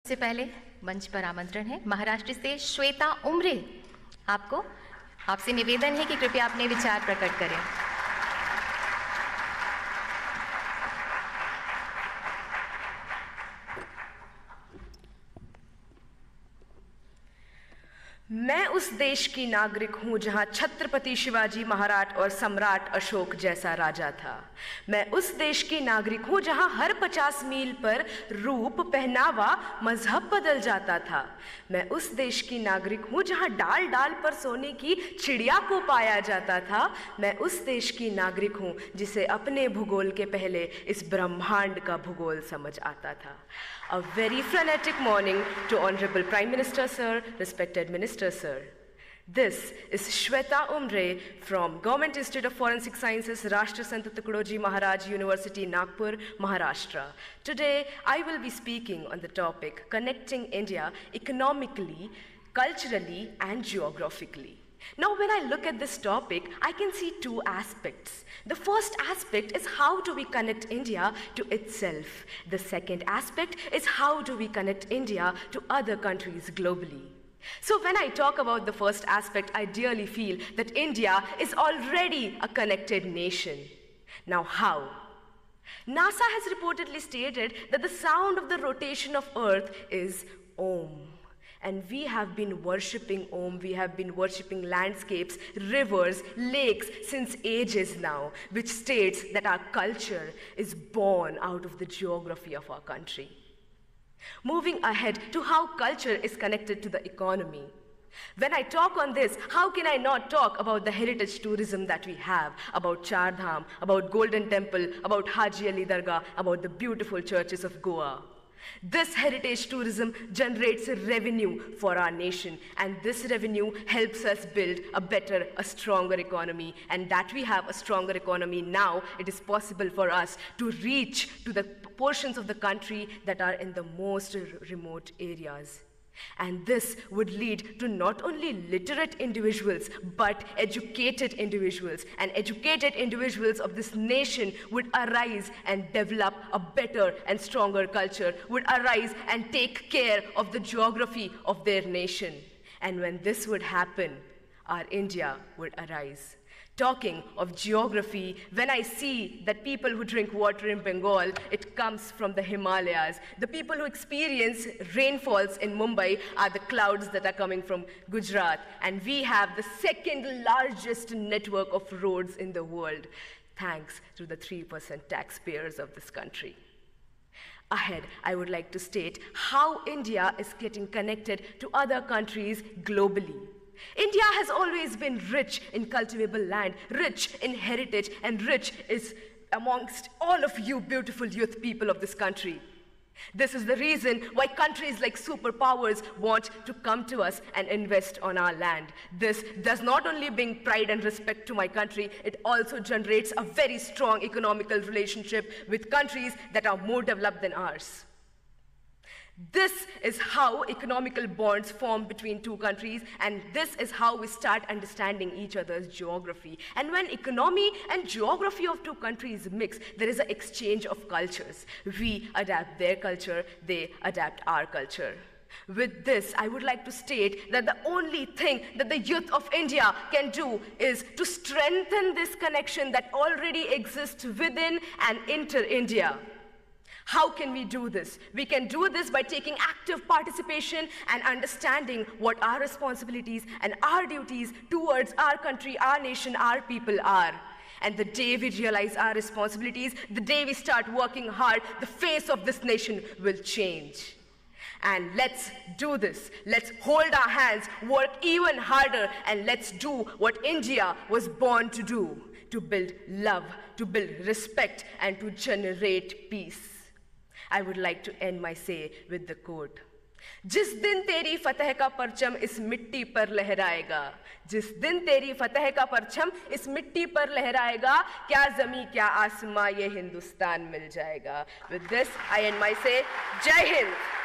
से पहले मंच पर आमंत्रण है महाराष्ट्र से श्वेता उमरे। आपसे निवेदन है कि कृपया अपने विचार प्रकट करें। मैं उस देश की नागरिक हूं जहां छत्रपति शिवाजी महाराज और सम्राट अशोक जैसा राजा था। मैं उस देश की नागरिक हूं जहां हर 50 मील पर रूप, पहनावा, मजहब बदल जाता था। मैं उस देश की नागरिक हूं जहां डाल डाल पर सोने की चिड़िया को पाया जाता था। मैं उस देश की नागरिक हूं जिसे अपने भूगोल के पहले इस ब्रह्मांड का भूगोल समझ आता था। A very frenetic morning to Honorable Prime Minister Sir, respected Minister Sir. This is Shweta Umre from Government Institute of Forensic Sciences, Rashtra Sant Tukadoji Maharaj University, Nagpur, Maharashtra. Today, I will be speaking on the topic connecting India economically, culturally, and geographically. Now, when I look at this topic, I can see two aspects. The first aspect is how do we connect India to itself. The second aspect is how do we connect India to other countries globally. So when I talk about the first aspect, I dearly feel that India is already a connected nation. Now how? NASA has reportedly stated that the sound of the rotation of Earth is Om. And we have been worshipping Om, we have been worshipping landscapes, rivers, lakes since ages now, which states that our culture is born out of the geography of our country. Moving ahead to how culture is connected to the economy. When I talk on this, how can I not talk about the heritage tourism that we have, about Char Dham, about Golden Temple, about Haji Ali Dargah, about the beautiful churches of Goa. This heritage tourism generates revenue for our nation, and this revenue helps us build a better, a stronger economy. And that we have a stronger economy now, it is possible for us to reach to the portions of the country that are in the most remote areas. And this would lead to not only literate individuals, but educated individuals. And educated individuals of this nation would arise and develop a better and stronger culture, would arise and take care of the geography of their nation. And when this would happen, our India would arise. Talking of geography, when I see that people who drink water in Bengal, it comes from the Himalayas. The people who experience rainfalls in Mumbai are the clouds that are coming from Gujarat. And we have the second largest network of roads in the world, thanks to the 3% taxpayers of this country. Ahead, I would like to state how India is getting connected to other countries globally. India has always been rich in cultivable land, rich in heritage, and rich is amongst all of you beautiful youth people of this country. This is the reason why countries like superpowers want to come to us and invest on our land. This does not only bring pride and respect to my country, it also generates a very strong economical relationship with countries that are more developed than ours. This is how economical bonds form between two countries, and this is how we start understanding each other's geography. And when economy and geography of two countries mix, there is an exchange of cultures. We adapt their culture, they adapt our culture. With this, I would like to state that the only thing that the youth of India can do is to strengthen this connection that already exists within and inter-India. How can we do this? We can do this by taking active participation and understanding what our responsibilities and our duties towards our country, our nation, our people are. And the day we realize our responsibilities, the day we start working hard, the face of this nation will change. And let's do this. Let's hold our hands, work even harder, and let's do what India was born to do, to build love, to build respect, and to generate peace. I would like to end my say with the quote. जिस दिन तेरी फतह का परचम इस मिट्टी पर लहराएगा, जिस दिन तेरी फतह का परचम इस मिट्टी पर लहराएगा, क्या ज़मीं क्या आसमां ये हिंदुस्तान मिल जाएगा. With this, I end my say. Jai Hind.